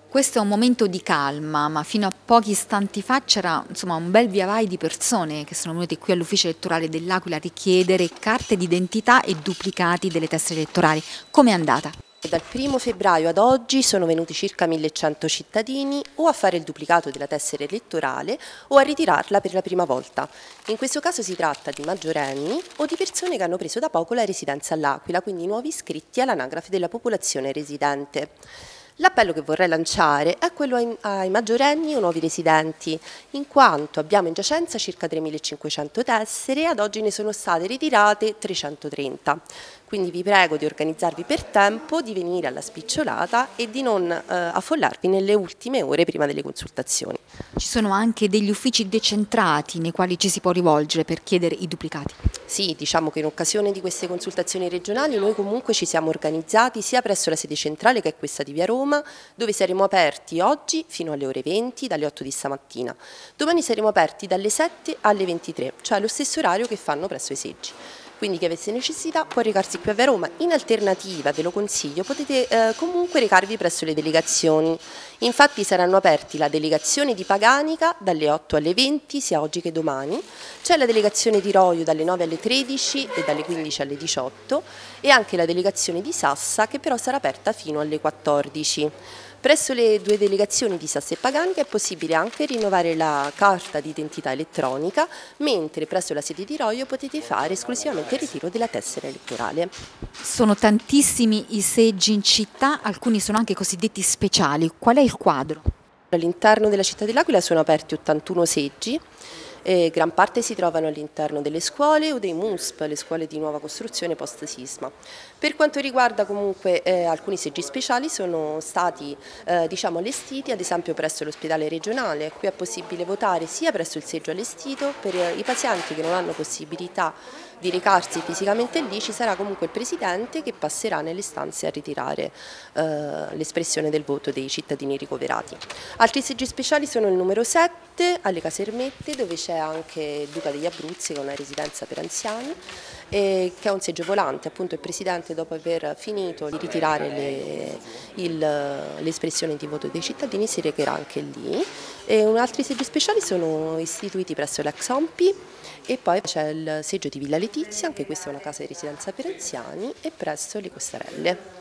Questo è un momento di calma, ma fino a pochi istanti fa c'era insomma un bel via vai di persone che sono venute qui all'ufficio elettorale dell'Aquila a richiedere carte d'identità e duplicati delle tessere elettorali. Com'è andata? Dal 1° febbraio ad oggi sono venuti circa 1100 cittadini o a fare il duplicato della tessera elettorale o a ritirarla per la prima volta. In questo caso si tratta di maggiorenni o di persone che hanno preso da poco la residenza all'Aquila, quindi nuovi iscritti all'anagrafe della popolazione residente. L'appello che vorrei lanciare è quello ai maggiorenni o nuovi residenti, in quanto abbiamo in giacenza circa 3.500 tessere e ad oggi ne sono state ritirate 330. Quindi vi prego di organizzarvi per tempo, di venire alla spicciolata e di non affollarvi nelle ultime ore prima delle consultazioni. Ci sono anche degli uffici decentrati nei quali ci si può rivolgere per chiedere i duplicati. Sì, diciamo che in occasione di queste consultazioni regionali noi comunque ci siamo organizzati sia presso la sede centrale, che è questa di Via Roma, dove saremo aperti oggi fino alle ore 20, dalle 8 di stamattina. Domani saremo aperti dalle 7 alle 23, cioè lo stesso orario che fanno presso i seggi. Quindi chi avesse necessità può recarsi qui a Via Roma. In alternativa, ve lo consiglio, potete comunque recarvi presso le delegazioni. Infatti saranno aperti la delegazione di Paganica dalle 8 alle 20, sia oggi che domani. C'è la delegazione di Roio dalle 9 alle 13 e dalle 15 alle 18 e anche la delegazione di Sassa, che però sarà aperta fino alle 14. Presso le due delegazioni di Sassa e Paganica è possibile anche rinnovare la carta d'identità elettronica, mentre presso la sede di Roio potete fare esclusivamente il ritiro della tessera elettorale. Sono tantissimi i seggi in città, alcuni sono anche cosiddetti speciali. Qual è il quadro? All'interno della città dell'Aquila sono aperti 81 seggi. Gran parte si trovano all'interno delle scuole o dei MUSP, le scuole di nuova costruzione post-sisma. Per quanto riguarda comunque alcuni seggi speciali sono stati allestiti ad esempio presso l'ospedale regionale. Qui è possibile votare sia presso il seggio allestito. Per i pazienti che non hanno possibilità di recarsi fisicamente lì ci sarà comunque il presidente che passerà nelle stanze a ritirare l'espressione del voto dei cittadini ricoverati. Altri seggi speciali sono il numero 7 alle Casermette, dove c'è anche il Duca degli Abruzzi, che è una residenza per anziani, che è un seggio volante. Appunto il presidente, dopo aver finito di ritirare l'espressione di voto dei cittadini, si recherà anche lì. Altri seggi speciali sono istituiti presso l'ex OMPI e poi c'è il seggio di Villa Letizia, anche questa è una casa di residenza per anziani, e presso le Costarelle.